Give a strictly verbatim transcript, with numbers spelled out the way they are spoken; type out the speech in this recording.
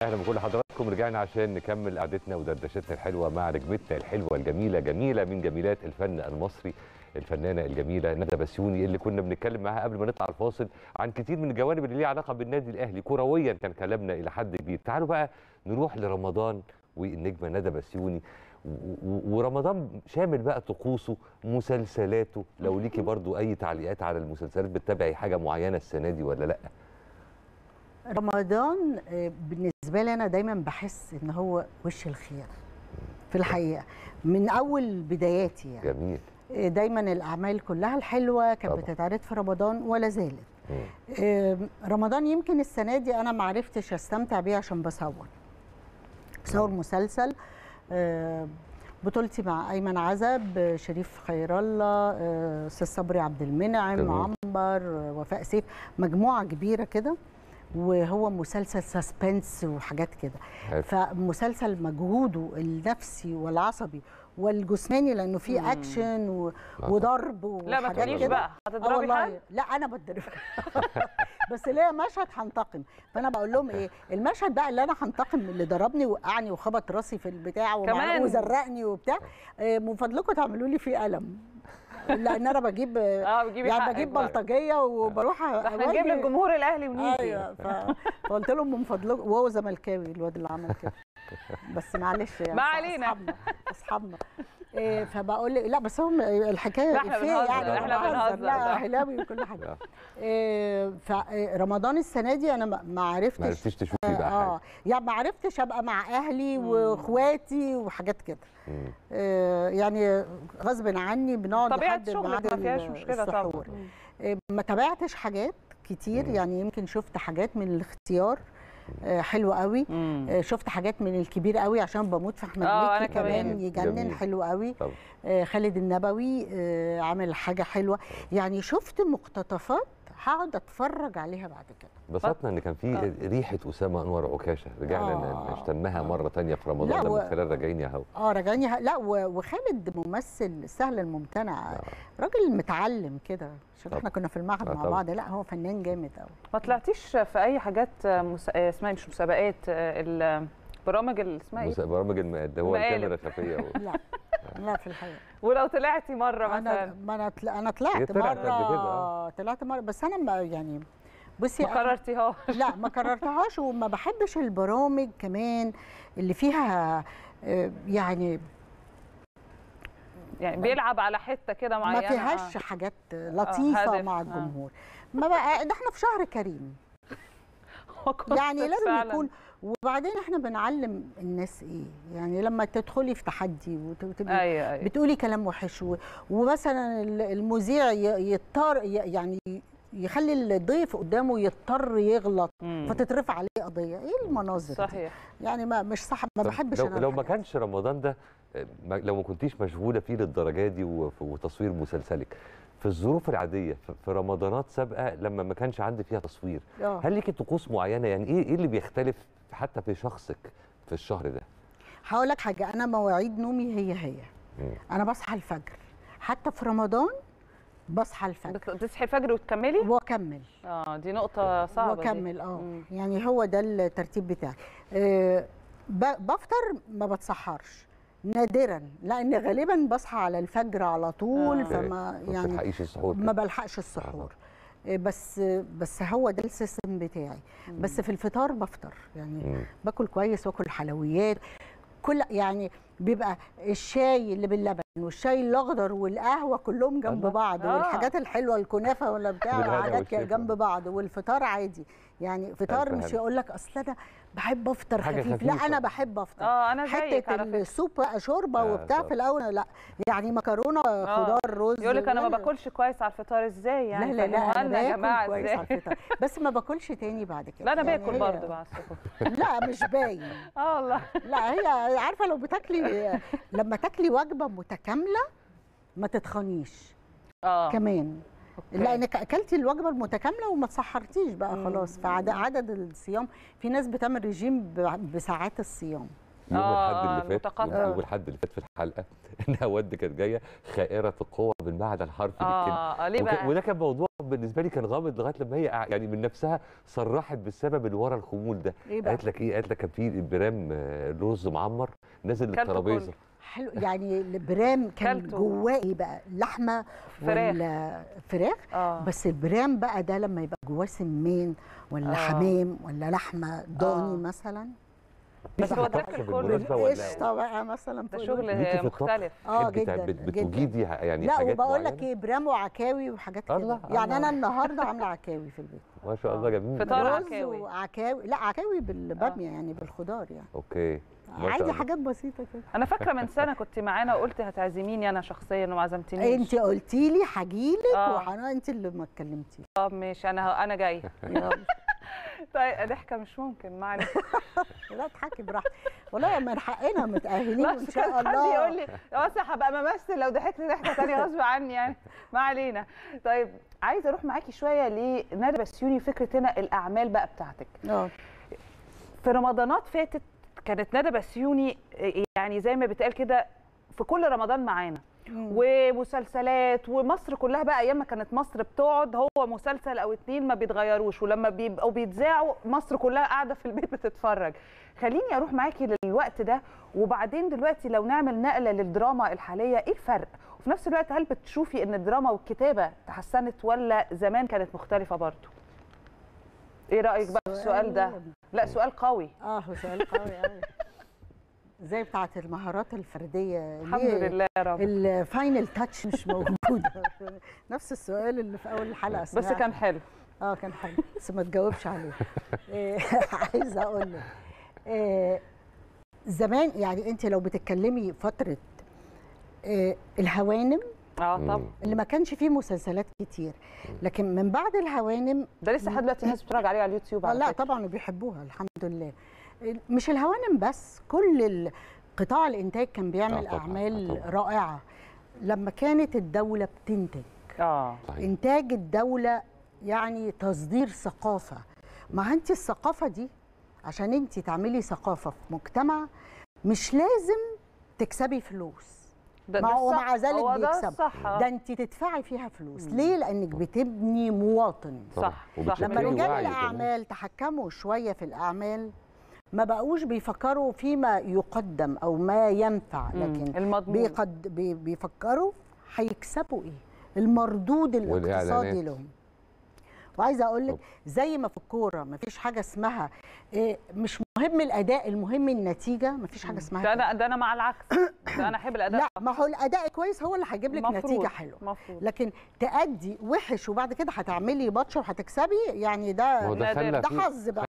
اهلا بكل حضراتكم. رجعنا عشان نكمل قعدتنا ودردشتنا الحلوه مع نجمتنا الحلوه الجميله جميله من جميلات الفن المصري، الفنانه الجميله ندى بسيوني اللي كنا بنتكلم معاها قبل ما نطلع الفاصل عن كتير من الجوانب اللي ليها علاقه بالنادي الاهلي. كرويا كان كلامنا الى حد كبير. تعالوا بقى نروح لرمضان والنجمه ندى بسيوني، ورمضان شامل بقى طقوسه، مسلسلاته. لو ليكي برضو اي تعليقات على المسلسلات، بتتابعي حاجه معينه السنه دي ولا لا؟ رمضان بالنسبه لي انا دايما بحس ان هو وش الخير في الحقيقه من اول بداياتي. يعني جميل. دايما الاعمال كلها الحلوه كانت بتتعرض في رمضان ولا زالت. مم. رمضان يمكن السنه دي انا ما عرفتش استمتع بيه عشان بصور بصور مسلسل بطولتي مع ايمن عزب، شريف خير الله، استاذ صبري عبد المنعم، عنبر، وفاء سيف، مجموعه كبيره كده، وهو مسلسل سسبنس وحاجات كده. فمسلسل مجهوده النفسي والعصبي والجسماني لانه فيه اكشن و... وضرب وحاجات كده. لا ما تقوليش بقى هتضربي حد. لا انا بتضرب بس ليا مشهد هنتقم، فانا بقول لهم ايه المشهد بقى اللي انا هنتقم اللي ضربني وقعني وخبط راسي في البتاع وزرقني وبتاع، من فضلكم تعملوا لي فيه قلم، لان انا بجيب اه يعني بجيب بلطجيه وبروح احنا نجيب للجمهور الاهلي ونيجي. ايوه فقلت لهم من فضلكم، وهو زملكاوي الواد اللي عمل كده، بس معلش يعني ما علينا اصحابنا اصحابنا إيه، فبقول لا بس هم الحكايه احنا فيه يعني احنا بنهزر لا اهلاوي وكل حاجه. إيه فرمضان السنه دي انا ما عرفتش ما عرفتش تشوفي بقى حاجه اه يعني ما عرفتش ابقى مع اهلي واخواتي وحاجات كده. إيه يعني غصب عني بنقعد لحد ما فيهاش مشكله طبعا. إيه ما تابعتش حاجات كتير. مم. يعني يمكن شفت حاجات من الاختيار حلو قوي. مم. شفت حاجات من الكبير قوي عشان بموت في احمد مكي كمان يجنن. جميل. حلو قوي. طبعا. خالد النبوي عامل حاجه حلوه. يعني شفت مقتطفات هقعد اتفرج عليها بعد كده. انبسطنا ان كان في آه. ريحه اسامه انور عكاشه رجعنا آه. نشتمها آه. مره ثانيه في رمضان و... من خلال راجعين يا هوا. اه راجعين يا هوا. لا وخالد ممثل سهل الممتنع. آه. راجل متعلم كده عشان احنا كنا في المعهد آه مع بعض. لا هو فنان جامد قوي. ما طلعتيش في اي حاجات مس... اسمها مش مسابقات، البرامج اللي اسمها ايه؟ برامج اللي هو الكاميرا خفيه و... لا لا في الحقيقه. ولو طلعتي مره مثلا؟ انا ما انا طلع... انا طلعت مره طلعت مره بس انا ما يعني بصي ما كررتيهاش. لا ما كررتهاش، وما بحبش البرامج كمان اللي فيها يعني يعني بيلعب على حته كده معينه ما فيهاش آه. حاجات لطيفه آه. مع الجمهور. آه. ما بقى ده احنا في شهر كريم يعني لازم فعلا. يكون. وبعدين احنا بنعلم الناس ايه يعني لما تدخلي في تحدي وتبقي أيوة أيوة. بتقولي كلام وحش ومثلا المذيع يضطر يعني يخلي الضيف قدامه يضطر يغلط. مم. فتترفع عليه قضيه. ايه المناظر صحيح دي؟ يعني ما مش صح. ما بحبش لو, انا لو ما كانش رمضان ده، لو ما كنتيش مشغوله فيه للدرجه دي وتصوير مسلسلك في الظروف العاديه في رمضانات سابقه لما ما كانش عندي فيها تصوير، أوه. هل ليكي طقوس معينه؟ يعني ايه ايه اللي بيختلف حتى في شخصك في الشهر ده؟ هقول لك حاجه، انا مواعيد نومي هي هي. مم. انا بصحى الفجر حتى في رمضان، بصحى الفجر. بتصحي الفجر وتكملي؟ واكمل. اه دي نقطه صعبه. واكمل اه يعني هو ده الترتيب بتاعي. أه بفطر ما بتسحرش نادرا، لان غالبا بصحى على الفجر على طول. آه. فما يعني ما بلحقش السحور ما بلحقش السحور. آه. بس بس هو ده السيستم بتاعي. مم. بس في الفطار بفطر يعني. مم. باكل كويس واكل حلويات كل يعني بيبقى الشاي اللي باللبن والشاي الاخضر والقهوه كلهم جنب بعض. آه. والحاجات الحلوه الكنافه ولا بتاع حاجات جنب بعض، والفطار عادي يعني. فطار مش يقول لك اصل انا بحب افطر خفيف. لا انا بحب افطر. اه انا زيك حته السوب بقى شوربه آه وبتاع في الاول لا يعني مكرونه آه. خضار رز. يقول لك انا ما باكلش كويس على الفطار. ازاي يعني؟ لا لا لا انا يا جماعه كويس على الفطار بس ما باكلش تاني بعد كده. لا انا يعني باكل برضه بعد السحور. لا مش باين. اه والله. لا هي عارفه لو بتاكلي لما تاكلي وجبه متكامله ما تتخنيش. اه كمان أوكي. لانك اكلتي الوجبه المتكامله وما تسحرتيش بقى خلاص. فعدد الصيام في ناس بتعمل ريجيم بساعات الصيام. يوم آه، الحد اللي فات متقطع. يوم, يوم الحد اللي فات في الحلقه انها ود كانت جايه خائره القوه بالمعنى الحرفي للكلمه. اه ليه وك- بقى؟ وده كان موضوع بالنسبه لي كان غامض لغايه لما هي قع- يعني من نفسها صرحت بالسبب اللي ورا الخمول ده. ايه بقى؟ قالت لك ايه؟ قالت لك كان في برام آه، رز معمر نازل كلته للترابيزه. كله. حلو، يعني البرام كان كلته. جواه ايه بقى؟ لحمه فراخ. ولا فراخ؟ اه بس البرام بقى ده لما يبقى جواه سمان ولا آه. حمام ولا لحمه ضاني آه. مثلا، بس هو ده بتحصل في بالمناسبة الكل ولا- قشطه بقى مثلا ده فوق شغل الوش. ليكي في الطبخ؟ مختلف. اه انت بتاع- جدا بت- جدا. بتجيدي ح- يعني لا حاجات وبقول لك معينة؟ ايه، برام وعكاوي وحاجات كده. الله، يعني الله. انا النهارده عامله عكاوي في البيت. ما شاء الله جميل. فطار رز عكاوي. وعكاوي، لا عكاوي بالباميه يعني بالخضار يعني. اوكي ما شاء عادي الله. حاجات بسيطه كده. انا فاكره من سنه كنت معانا وقلت هتعزميني انا شخصيا وما عزمتنيش. انت قلتي لي هجيلك آه. وحنا انت اللي ما اتكلمتيش. طب ماشي، انا انا جاي. يلا. طيب ضحكه مش ممكن معلش. لا اضحكي براحتك، والله من حقنا متاهلين وان بس شاء كان حد الله. يقول لي بس هبقى ممثل لو ضحكت ضحكه ثانيه غصب عني يعني. ما علينا. طيب عايزه اروح معاكي شويه لندى بسيوني، فكره هنا الاعمال بقى بتاعتك. اه في رمضانات فاتت كانت ندى بسيوني يعني زي ما بيتقال كده في كل رمضان معانا، ومسلسلات، ومصر كلها بقى ايام ما كانت مصر بتقعد هو مسلسل او اتنين ما بيتغيروش، ولما بيبقوا بيتذاعوا مصر كلها قاعده في البيت بتتفرج. خليني اروح معاكي للوقت ده، وبعدين دلوقتي لو نعمل نقله للدراما الحاليه، ايه الفرق؟ وفي نفس الوقت هل بتشوفي ان الدراما والكتابه تحسنت ولا زمان كانت مختلفه برضه؟ ايه رايك بقى في السؤال ده؟ لا سؤال قوي. اه هو سؤال قوي قوي. زي بتاعه المهارات الفرديه، الحمد ليه لله يا رب. الفاينل تاتش مش موجوده. نفس السؤال اللي في اول الحلقه بس سمعته. كان حلو. اه كان حلو بس ما تجاوبش عليه. إيه، عايزه اقول لك إيه، زمان يعني انت لو بتتكلمي فتره إيه، الهوانم اه طبعا. اللي ما كانش فيه مسلسلات كتير، لكن من بعد الهوانم ده لسه لحد دلوقتي الناس بتتفرج عليه على اليوتيوب على لا فكرة. طبعا وبيحبوها الحمد لله. مش الهوانم بس، كل ال- قطاع الانتاج كان بيعمل آه طبعاً، اعمال آه طبعاً. رائعه لما كانت الدوله بتنتج. اه صحيح. انتاج الدوله يعني تصدير ثقافه. ما انت الثقافه دي عشان انت تعملي ثقافه في مجتمع مش لازم تكسبي فلوس، ده مع ده ومع الصح. ذلك هو ده بيكسب. الصح. آه. ده انت تدفعي فيها فلوس. ليه؟ لانك بتبني مواطن. طبعاً. صح، صح. وبتشكلي لما رجال وعي كمان. الاعمال تحكموا شويه في الاعمال ما بقوش بيفكروا فيما يقدم او ما ينفع، لكن المضمون. بيقد بي- بيفكروا هيكسبوا ايه، المردود الاقتصادي والإعلانات. لهم. وعايزه اقول لك زي ما في الكوره ما فيش حاجه اسمها إيه، مش مهم الاداء، المهم النتيجه، ما فيش حاجه اسمها ده كده. انا ده انا مع العكس. ده انا احب الاداء. لا ما هو الاداء كويس هو اللي هيجيب لك مفروض. نتيجه حلوه، مفروض. لكن تأدي وحش وبعد كده هتعملي ماتش وهتكسبي، يعني ما ده هو ده خلى ده في- حظ بقى.